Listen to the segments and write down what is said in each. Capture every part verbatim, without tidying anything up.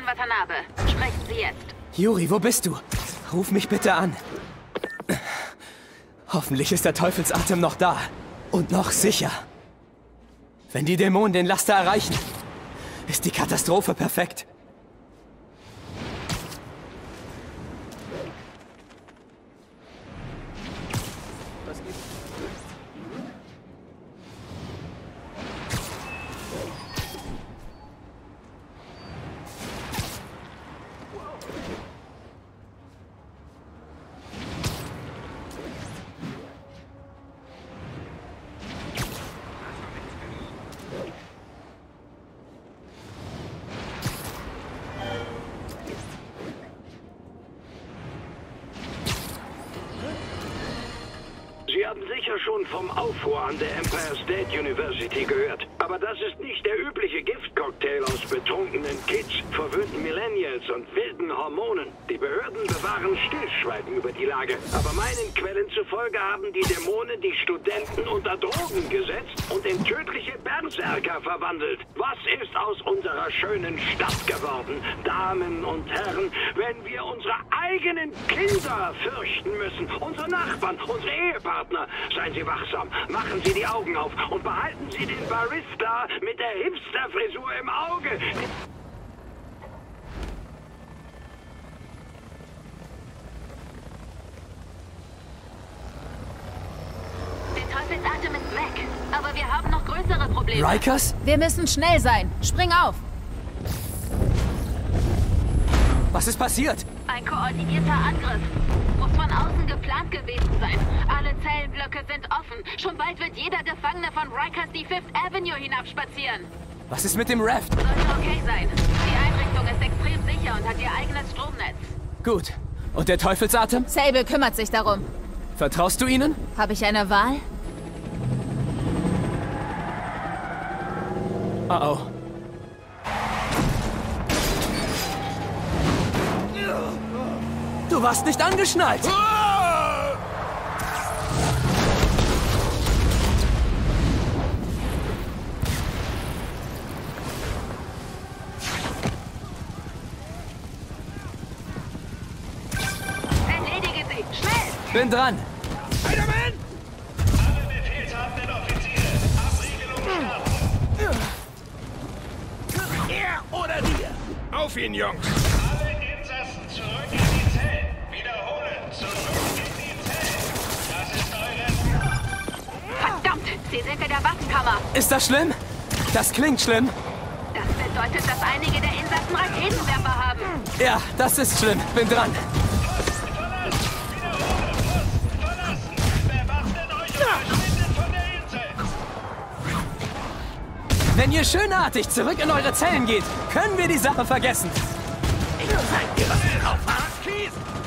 Captain Watanabe. Sprechen Sie jetzt. Yuri, wo bist du? Ruf mich bitte an. Hoffentlich ist der Teufelsatem noch da. Und noch sicher. Wenn die Dämonen den Laster erreichen, ist die Katastrophe perfekt. Sie haben sicher schon vom Aufruhr an der Empire State University gehört. Aber das ist nicht der übliche Giftcocktail aus betrunkenen Kids, verwöhnten Millennials und wilden Hormonen. Die Behörden bewahren Stillschweigen über die Lage. Aber meinen Quellen zufolge haben die Dämonen die Studenten unter Drogen gesetzt und in tödliche Berserker verwandelt. Was ist aus unserer schönen Stadt geworden, Damen und Herren, wenn wir unsere eigenen Kinder fürchten müssen? Unsere Nachbarn, unsere Ehepartner. Seien Sie wachsam, machen Sie die Augen auf und behalten Sie den Barista mit der Hipster-Frisur im Auge. Der Teufelsatem ist weg, aber wir haben noch größere Probleme. Rikers? Wir müssen schnell sein. Spring auf. Was ist passiert? Ein koordinierter Angriff. Muss von außen geplant gewesen sein. Alle Zellenblöcke sind offen. Schon bald wird jeder Gefangene von Rikers die Fifth Avenue hinabspazieren. Was ist mit dem Raft? Sollte okay sein. Die Einrichtung ist extrem sicher und hat ihr eigenes Stromnetz. Gut. Und der Teufelsatem? Sable kümmert sich darum. Vertraust du ihnen? Habe ich eine Wahl? Oh oh. Du warst nicht angeschnallt! Erledige sie! Schnell! Bin dran! Spider-Man! Alle befehlshabenden Offiziere, Abriegelung starten. Er oder dir! Auf ihn, Jungs! Alle Insassen zurück in die Zellen. Wiederholen, zurück in die Zellen. Das ist eure... Verdammt! Sie sind in der Waffenkammer. Ist das schlimm? Das klingt schlimm. Das bedeutet, dass einige der Insassen Raketenwerfer haben. Ja, das ist schlimm. Bin dran. Wenn ihr schönartig zurück in eure Zellen geht, können wir die Sache vergessen. Ich zeig dir, was du drauf hast, Kies!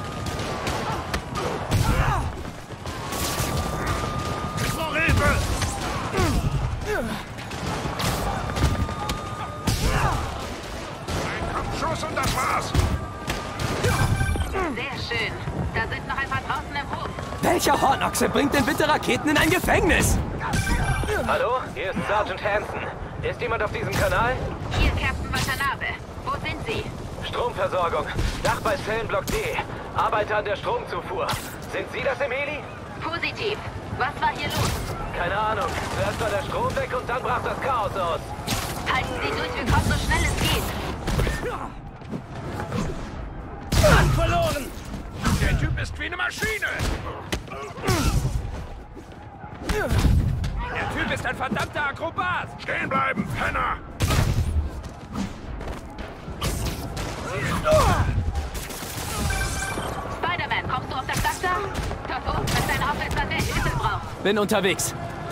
Vor Hilfe! Ein Kopfschuss und das war's! Sehr schön. Da sind noch ein paar draußen im Hof. Welcher Hornochse bringt denn bitte Raketen in ein Gefängnis? Hallo, hier ist Sergeant Hansen. Ist jemand auf diesem Kanal? Hier, Captain Watanabe. Wo sind Sie? Stromversorgung. Dach bei Zellenblock D. Arbeiter an der Stromzufuhr. Sind Sie das im Heli? Positiv. Was war hier los? Keine Ahnung. Zuerst war der Strom weg und dann brach das Chaos aus. Halten Sie durch, wir kommen so schnell es geht. Mann verloren! Der Typ ist wie eine Maschine! Der Typ ist ein verdammter Akrobat! Stehen bleiben, Penner! Spider-Man, kommst du auf das Dach da? Dort oben ist ein Officer, der Hilfe braucht. Bin unterwegs.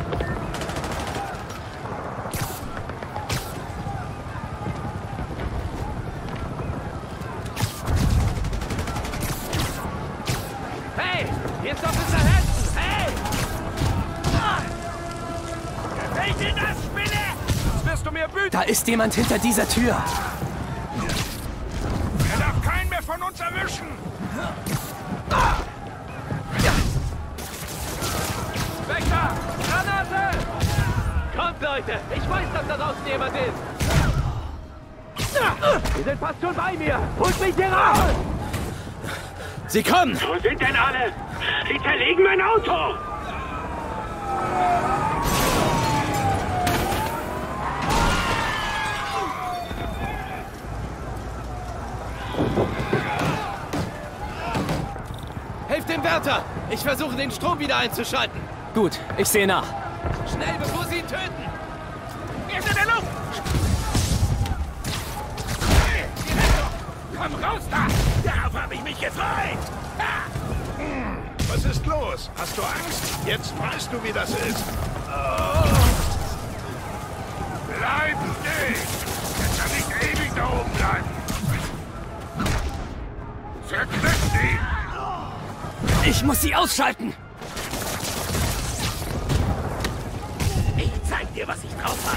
Hey! Hier ist Officer Hansen! Hey! Gefällt dir das, Spinne? Sonst wirst du mir wütend! Da ist jemand hinter dieser Tür. Er darf keinen mehr von uns erwischen! Spectre! Granate! Kommt, Leute! Ich weiß, dass da draußen jemand ist! Wir sind fast schon bei mir! Holt mich hier raus! Sie kommen! Wo sind denn alle? Sie zerlegen mein Auto! Helft dem Wärter! Ich versuche, den Strom wieder einzuschalten. Gut, ich sehe nach. Schnell, bevor sie ihn töten! Er ist in der Luft! Komm raus da! Darauf habe ich mich gefreut! Was ist los? Hast du Angst? Jetzt weißt du, wie das ist. Oh. Bleib stehen! Er kann nicht ewig da oben bleiben. Verknüpft ihn! Ich muss sie ausschalten! Ich zeig dir, was ich drauf habe.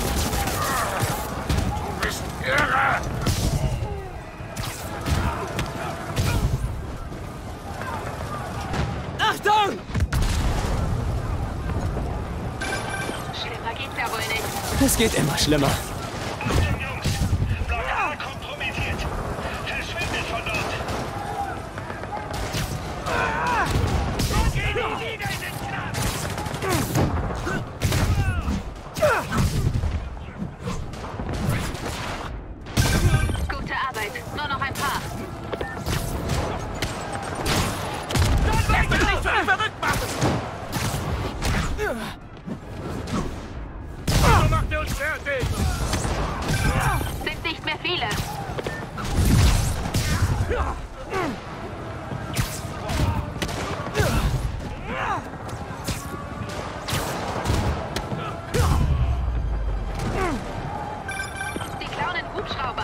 Du bist irre! Achtung! Schlimmer geht's ja wohl nicht. Es geht immer schlimmer. Achtung, Jungs! Blockade kompromittiert! Verschwindet von dort! Geh nie wieder in den Knast! Gute Arbeit. Nur noch ein paar. Lass mich nicht verrückt machen! So macht ihr uns fertig! Sind nicht mehr viele. Die klauen den Hubschrauber.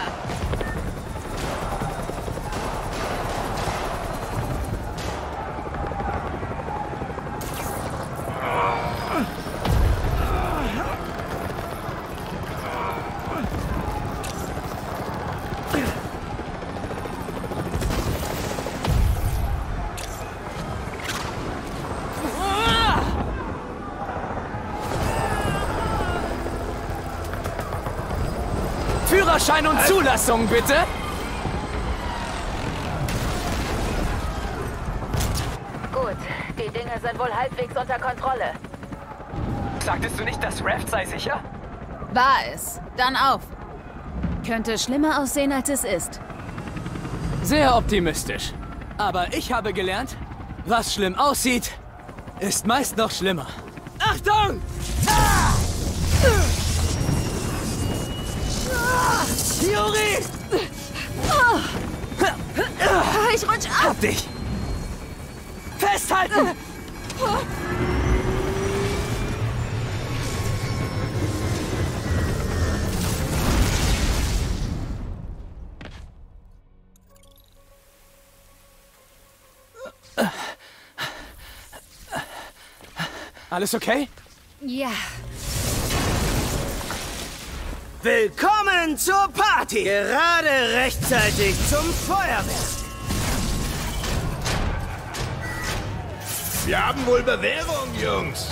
Führerschein und Zulassung, bitte! Gut, die Dinge sind wohl halbwegs unter Kontrolle. Sagtest du nicht, das Raft sei sicher? War es. Dann auf. Könnte schlimmer aussehen, als es ist. Sehr optimistisch. Aber ich habe gelernt, was schlimm aussieht, ist meist noch schlimmer. Achtung! Ah! Yuri! Ich rutsch ab! Hab dich! Festhalten! Alles okay? Ja. Willkommen zur Party! Gerade rechtzeitig zum Feuerwerk. Wir haben wohl Bewährung, Jungs.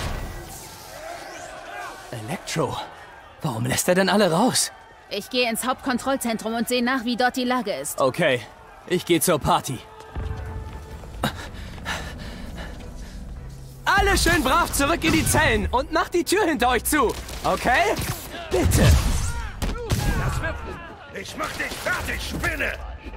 Electro. Warum lässt er denn alle raus? Ich gehe ins Hauptkontrollzentrum und sehe nach, wie dort die Lage ist. Okay, ich gehe zur Party. Alle schön brav zurück in die Zellen und macht die Tür hinter euch zu. Okay? Bitte. Das wird... Ich mach dich fertig, Spinne!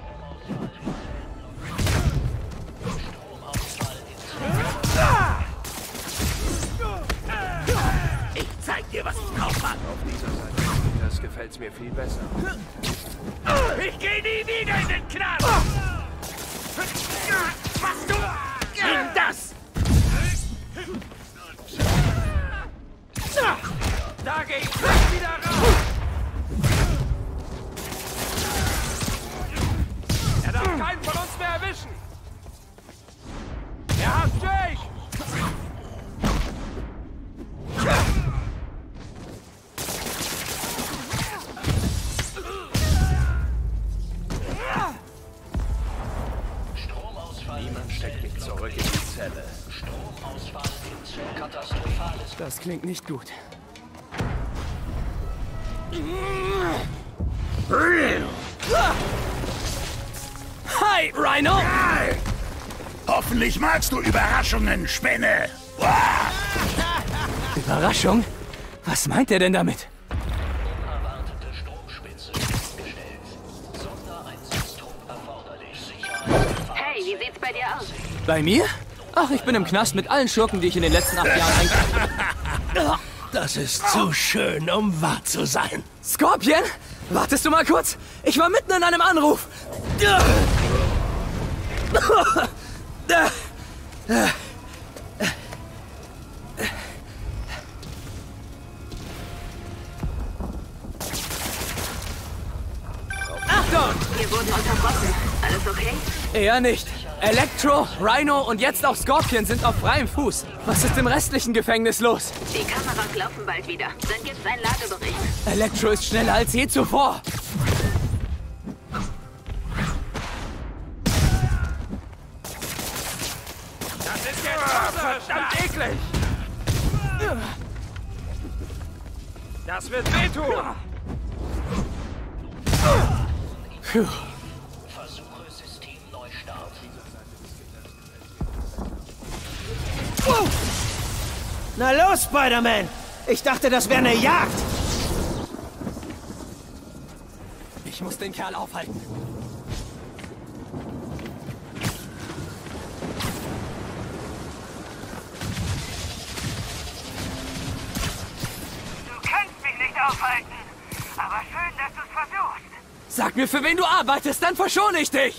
Ich zeig dir, was ich drauf hab. Auf dieser Seite. Das gefällt mir viel besser. Ich geh nie wieder in den Knast! Machst du? Nimm das! Da geh ich gleich wieder raus! Er darf keinen von uns mehr erwischen! Er hat dich! Niemand steckt mich zurück in die Zelle. Stromausfall in Zell katastrophales. Das klingt nicht gut. Hi, Rhino! Hi. Hoffentlich magst du Überraschungen, Spinne. Uah. Überraschung? Was meint er denn damit? Unerwartete Stromspitze festgestellt. Sondereinsatztrupp erforderlich. Sicherheit. Hey, wie sieht's bei dir aus? Bei mir? Ach, ich bin im Knast mit allen Schurken, die ich in den letzten acht Jahren eingesetzt. Das ist zu schön, um wahr zu sein. Scorpion? Wartest du mal kurz? Ich war mitten in einem Anruf. Achtung! Wir wurden unterbrochen. Alles okay? Eher nicht. Electro, Rhino und jetzt auch Scorpion sind auf freiem Fuß. Was ist im restlichen Gefängnis los? Die Kameras laufen bald wieder. Dann gibt's einen Lagebericht. Electro ist schneller als je zuvor. Das ist jetzt verdammt eklig! Das wird wehtun! Puh. Versuche Systemneustart. Na los, Spider-Man! Ich dachte, das wäre eine Jagd! Ich muss den Kerl aufhalten. Du kannst mich nicht aufhalten. Aber schön, dass du es versuchst. Sag mir, für wen du arbeitest, dann verschone ich dich!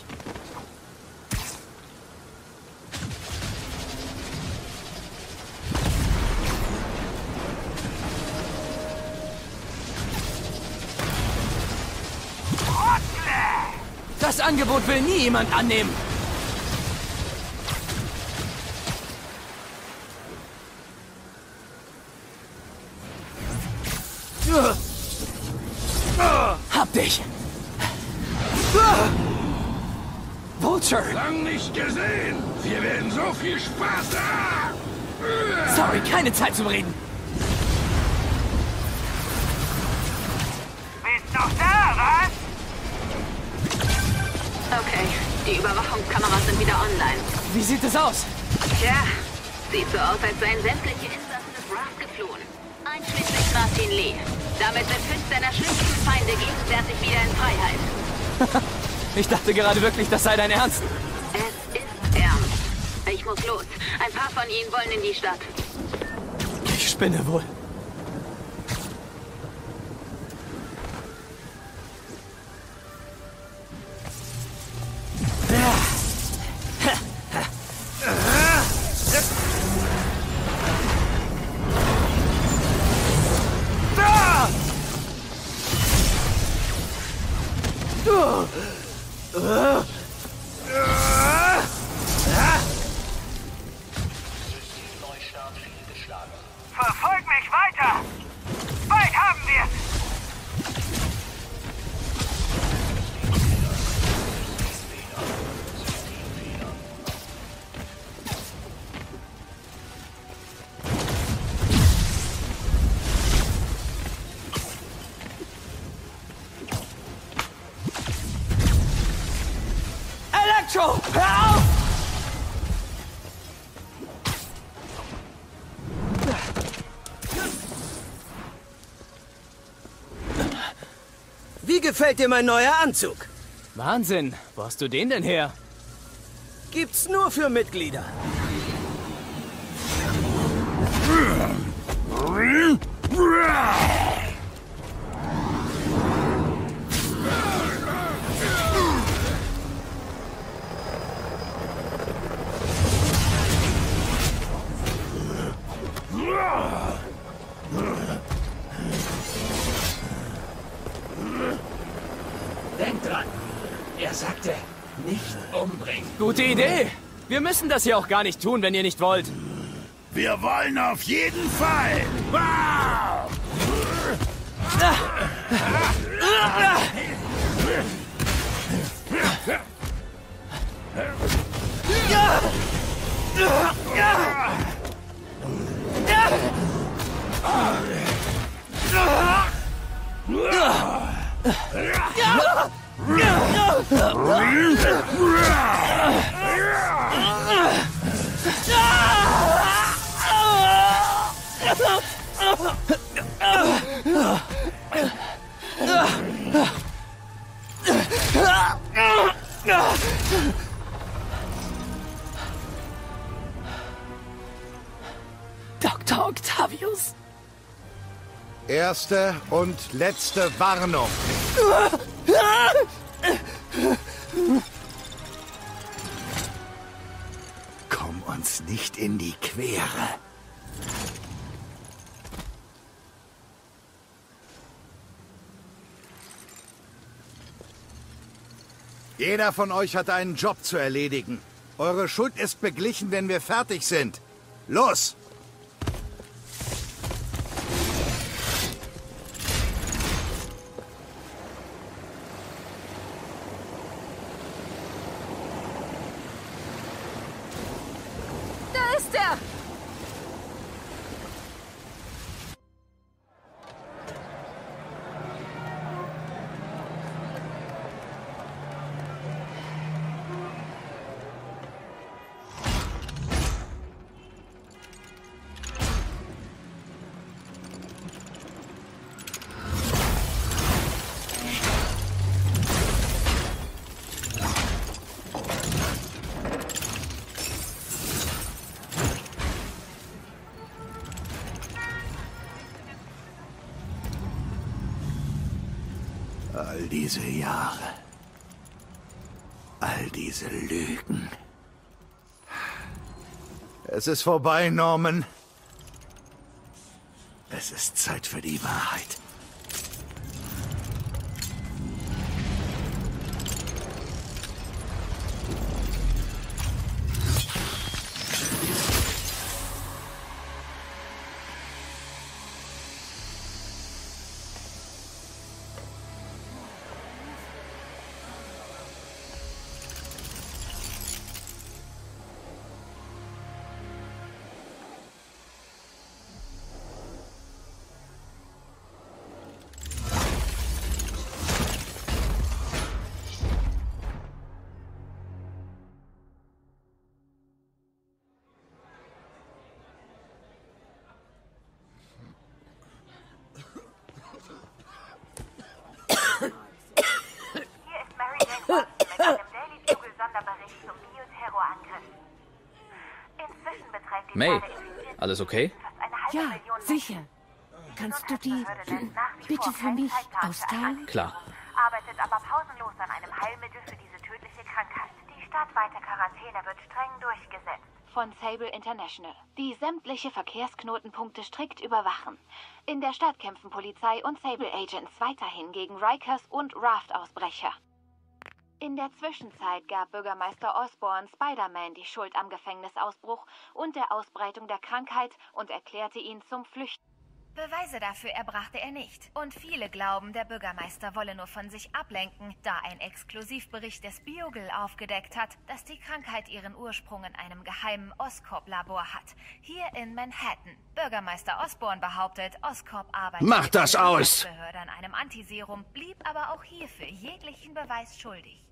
Das Angebot will nie jemand annehmen. Hab dich! Vulture! Lang nicht gesehen. Wir werden so viel Spaß haben. Sorry, keine Zeit zum Reden. Bist noch da, was? Okay, die Überwachungskameras sind wieder online. Wie sieht es aus? Tja, sieht so aus, als seien sämtliche Insassen des Raft geflohen. Einschließlich Martin Lee. Damit sind fünf seiner schlimmsten Feinde gegenwärtig wieder in Freiheit. Ich dachte gerade wirklich, das sei dein Ernst. Es ist ernst. Ich muss los. Ein paar von ihnen wollen in die Stadt. Ich spinne wohl. Systemneustart fehlgeschlagen. Verfolg mich weiter. Bald haben wir's. Electro, hör auf! Wie gefällt dir mein neuer Anzug? Wahnsinn, wo hast du den denn her? Gibt's nur für Mitglieder. Denk dran. Er sagte, nicht umbringen. Gute Idee. Wir müssen das hier auch gar nicht tun, wenn ihr nicht wollt. Wir wollen auf jeden Fall. Wow! Doktor Octavius. Erste und letzte Warnung. Komm uns nicht in die Quere. Jeder von euch hat einen Job zu erledigen. Eure Schuld ist beglichen, wenn wir fertig sind. Los! Da ist er! All diese Jahre. All diese Lügen. Es ist vorbei, Norman. Es ist Zeit für die Wahrheit. May, alles okay? Ja, sicher. Kannst du die bitte für mich austeilen? Klar. Arbeitet aber pausenlos an einem Heilmittel für diese tödliche Krankheit. Die stadtweite Quarantäne wird streng durchgesetzt. Von Sable International, die sämtliche Verkehrsknotenpunkte strikt überwachen. In der Stadt kämpfen Polizei und Sable Agents weiterhin gegen Rikers und Raft-Ausbrecher. In der Zwischenzeit gab Bürgermeister Osborn Spider-Man die Schuld am Gefängnisausbruch und der Ausbreitung der Krankheit und erklärte ihn zum Flüchten. Beweise dafür erbrachte er nicht. Und viele glauben, der Bürgermeister wolle nur von sich ablenken, da ein Exklusivbericht des Bugle aufgedeckt hat, dass die Krankheit ihren Ursprung in einem geheimen Oscorp-Labor hat. Hier in Manhattan. Bürgermeister Osborn behauptet, Oscorp arbeitet Mach das aus! Behörde an einem Antiserum, blieb aber auch hierfür jeglichen Beweis schuldig.